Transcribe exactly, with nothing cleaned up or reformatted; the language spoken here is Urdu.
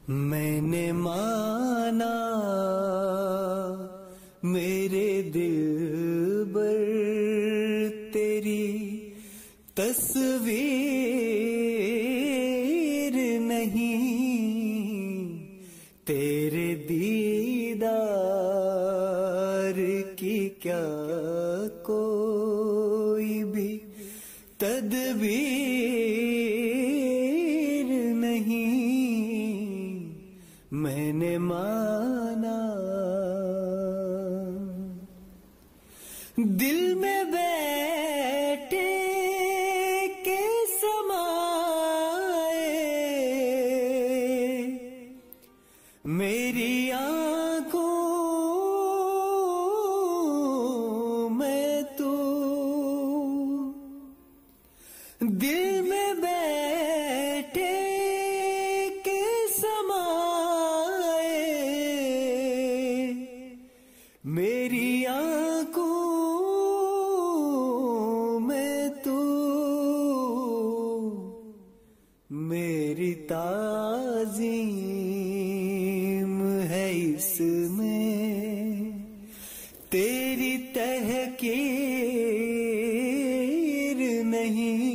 میں نے مانا میرے دل بر تیری تصویر نہیں، تیرے دیدار کی کیا کوئی بھی تدبیر نہیں، میں نے مانا دل میں بیٹھے کے سمائے میری آنکھوں میں تو، دل میں بیٹھے کے سمائے میری آنکھوں میں تو، میری تعظیم ہے اس میں تیری تحقیر نہیں،